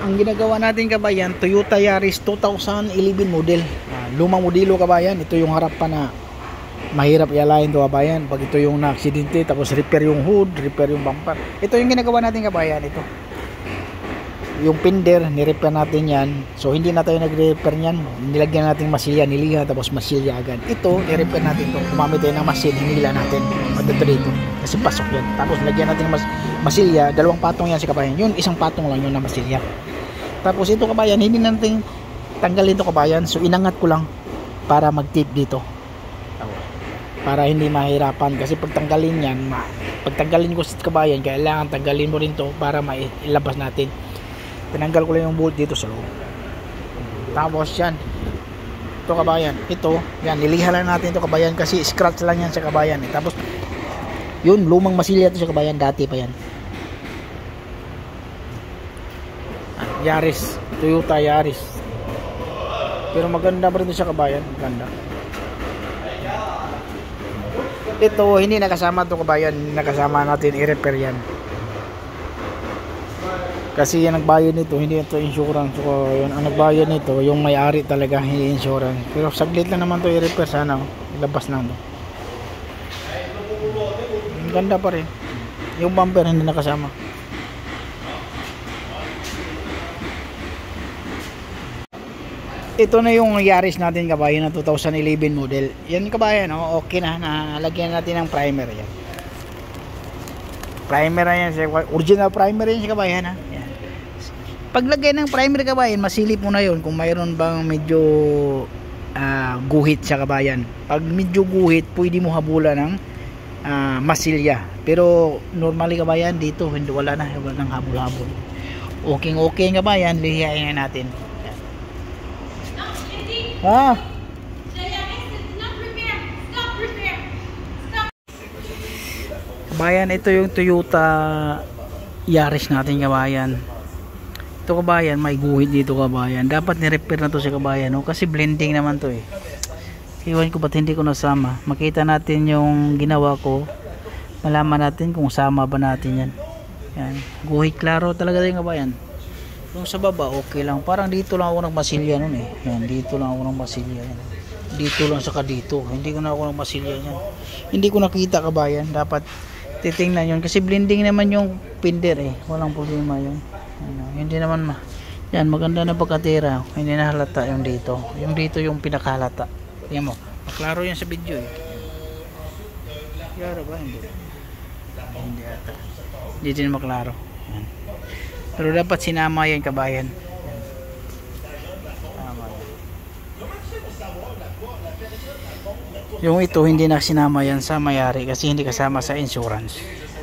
Ang ginagawa natin kabayan, Toyota Yaris 2011 model. Lumang modelo kabayan. Ito yung harapan na mahirap ialayin to kabayan. Pag ito yung na-aksidente, tapos repair yung hood, repair yung bumper. Ito yung ginagawa natin kabayan. Ito yung pinder, ni-repair natin yan. So hindi na tayo nag-repair yan, nilagyan natin masilya, niliha, tapos masilya agad. Ito, i-repair natin to. Gumamit tayo ng masin, hinila natin madito dito kasi pasok yan. Tapos lagyan natin masilya, dalawang patong yan si kabayan. Yun, isang patong lang yun na masilya. Tapos ito kabayan, hindi natin tanggalin to kabayan. So inangat ko lang para mag-tape dito, para hindi mahirapan. Kasi pag tanggalin yan, pagtanggalin ko sa kabayan, kailangan tanggalin mo rin to para mailabas natin. Tinanggal ko lang yung bolt dito sa loob. Tapos yan, ito kabayan, ito yan, niliha lang natin ito kabayan kasi scratch lang yan sa kabayan Tapos yun, lumang masilya ito sa kabayan, dati pa yan. Yaris, Toyota Yaris. Pero maganda pa rin ito sa kabayan, maganda. Ito hindi nakasama ito kabayan, nakasama natin i-repair yan kasi yan nagbayad nito, hindi ito insurance. So yun, ang nagbayad nito yung may-ari talaga, hindi insurance. Pero saglit lang naman to i-repair, sana ilabas na to. Ganda pa rin. Yung bumper hindi nakasama. Ito na yung Yaris natin kabayan na 2011 model. Yan kabayan, oh, okay na, nalagyan natin ng primer yan. Primer yan, original primer yan si kabayan ha. Paglagay ng primer kabayan, masilip mo na yun kung mayroon bang medyo guhit sa kabayan. Pag medyo guhit, pwede mo habulan ng masilya. Pero normally kabayan, dito hindi, wala nang habol-habol. Okay kabayan, lihihain na natin. Kabayan, ito yung Toyota Yaris natin kabayan. Ito kabayan, may guhit dito kabayan. Dapat ni-repair na to si kabayan, no? Kasi blending naman to eh. Iwan ko ba't hindi ko nasama. Makita natin yung ginawa ko, malaman natin kung sama ba natin yan. Yan, guhit klaro talaga din kabayan. Yung sa baba okay lang, parang dito lang ako nagmasilya nun eh. Yan, dito lang ako nagmasilya yan. Dito lang saka dito, hindi ko na ako nagmasilya yan. Hindi ko nakita kabayan, dapat titingnan yun kasi blending naman yung pinder eh, walang problema yun. Hindi naman yan, maganda na pagkatira, hindi na halata yung dito yung pinakahalata. Tingnan mo, maklaro yan sa video eh. Klaro ba? Hindi ata, hindi din maklaro yan. Pero dapat sinama yan kabayan. Yung ito hindi na sinama yan sa mayari kasi hindi kasama sa insurance.